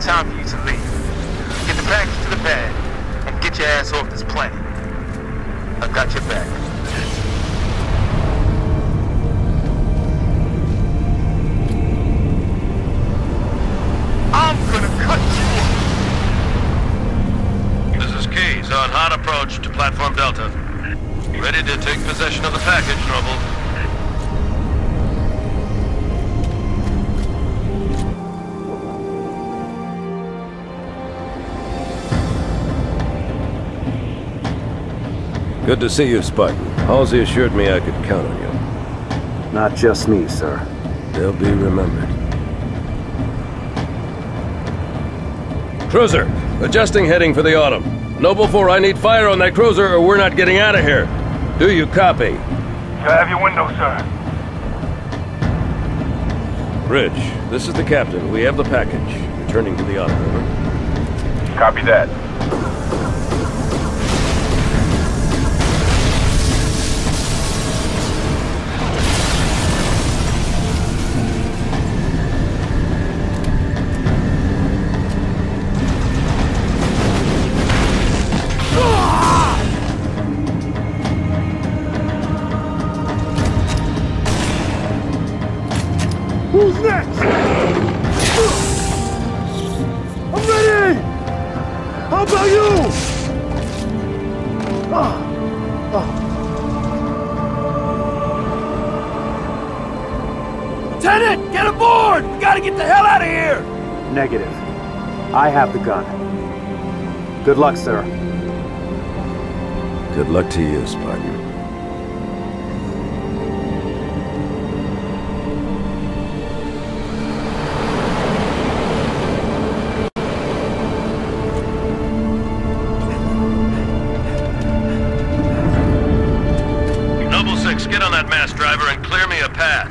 time for you to leave. Get the package to the pad, and get your ass off this planet. I got your back. I'm gonna cut you off! This is Keyes on hot approach to Platform Delta. Ready to take possession of the package, Noble. Good to see you, Spartan. Halsey assured me I could count on you. Not just me, sir. They'll be remembered. Cruiser, adjusting heading for the Autumn. Noble 4, I need fire on that cruiser or we're not getting out of here. Do you copy? You have your window, sir. Bridge, this is the captain. We have the package. Returning to the Autumn, over. Copy that. Who's next? I'm ready! How about you? Lieutenant, get aboard! We gotta get the hell out of here! Negative. I have the gun. Good luck, sir. Good luck to you, Spartan. Noble 6, get on that mass driver and clear me a path.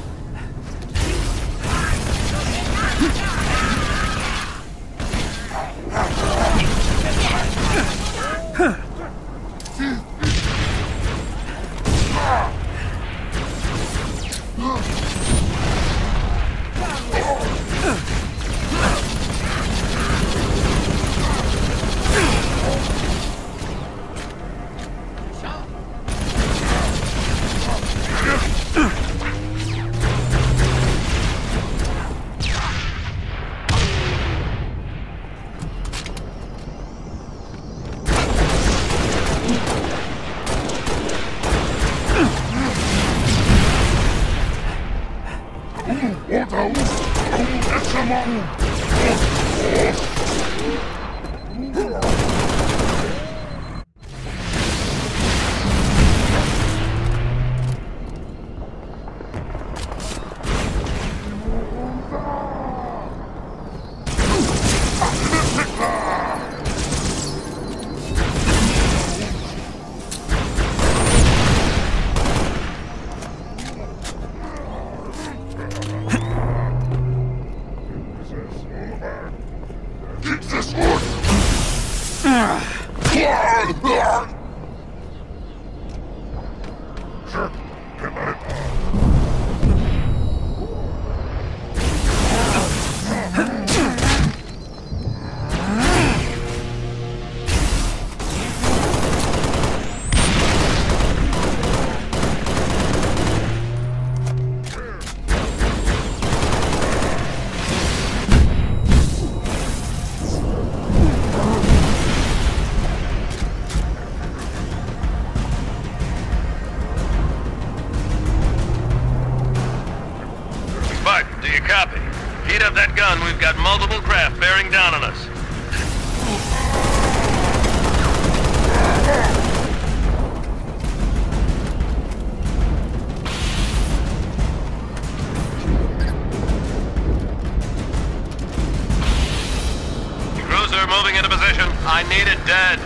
Heat up that gun. We've got multiple craft bearing down on us. Cruiser moving into position. I need it dead.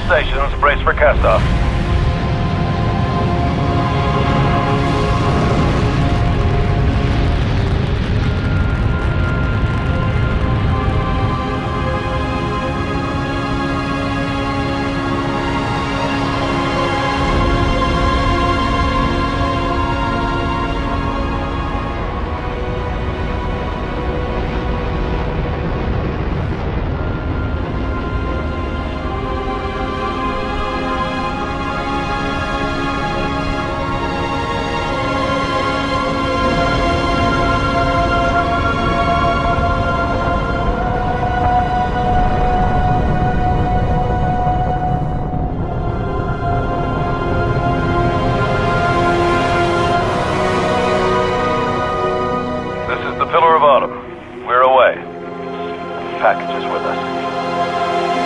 stations, brace for cast-off. Pillar of Autumn. We're away. The package is with us.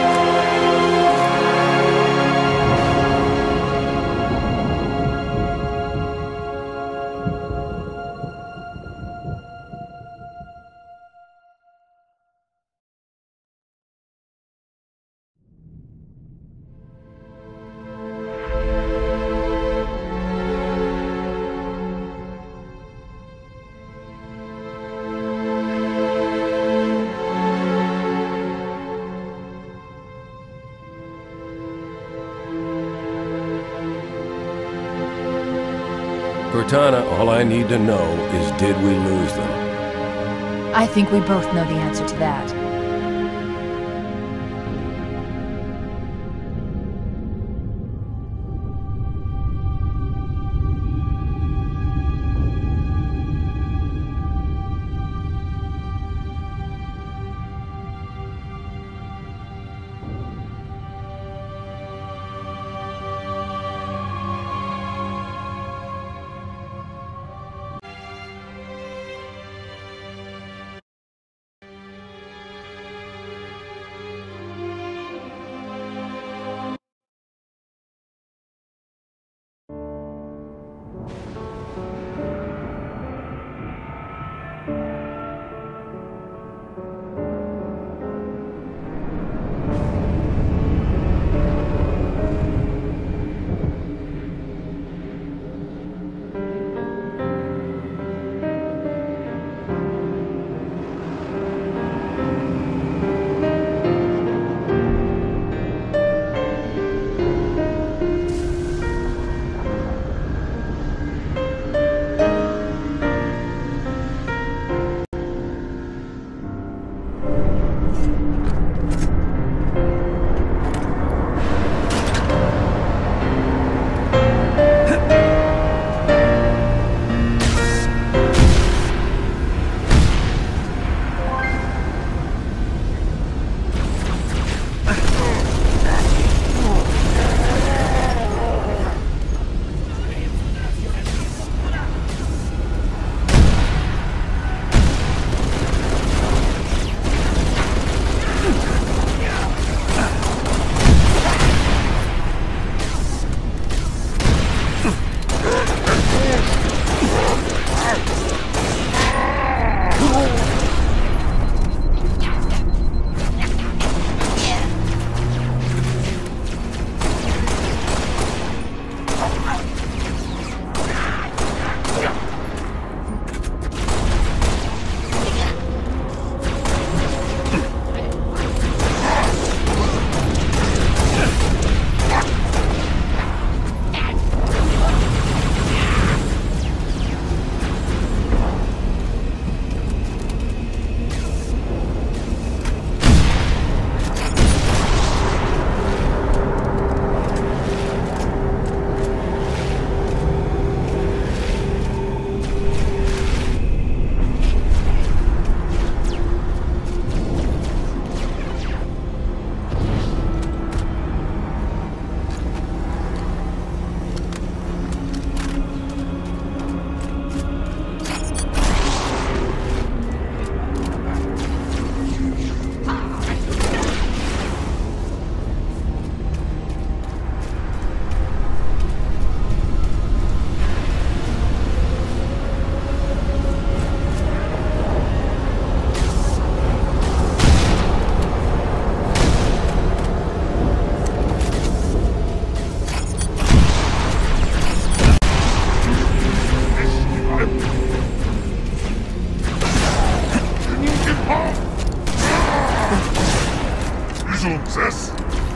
Cortana, all I need to know is, did we lose them? I think we both know the answer to that. Success!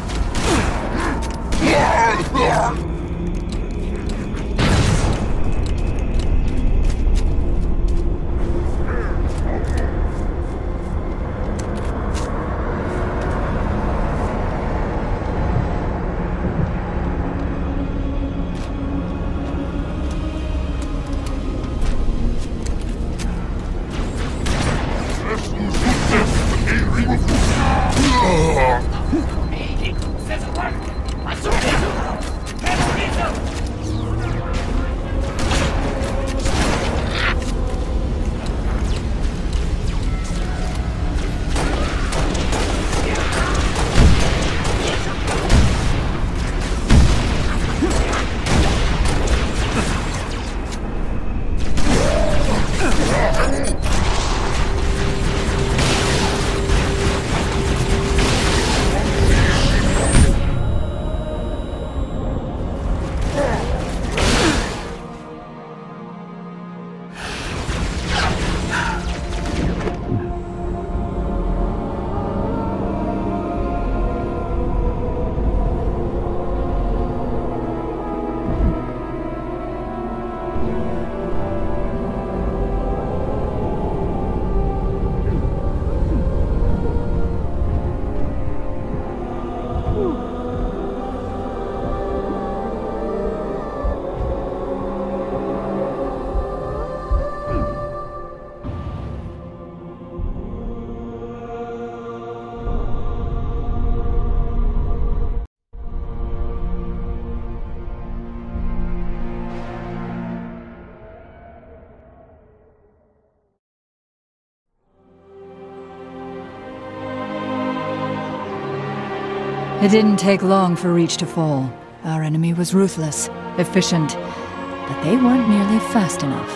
It didn't take long for Reach to fall. Our enemy was ruthless, efficient, but they weren't nearly fast enough.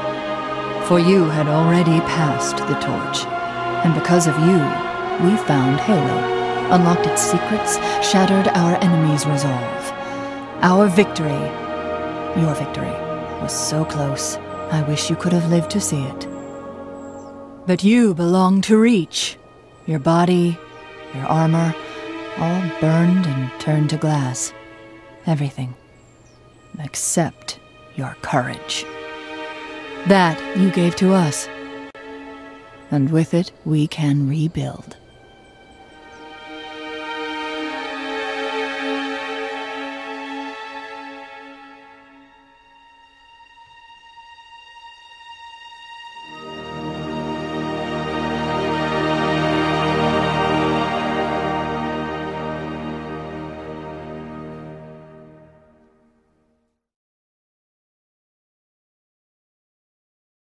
For you had already passed the torch, and because of you, we found Halo, unlocked its secrets, shattered our enemy's resolve. Our victory, your victory, was so close, I wish you could have lived to see it. But you belong to Reach. Your body, your armor, all burned and turned to glass. Everything. Except your courage. That you gave to us. And with it, we can rebuild.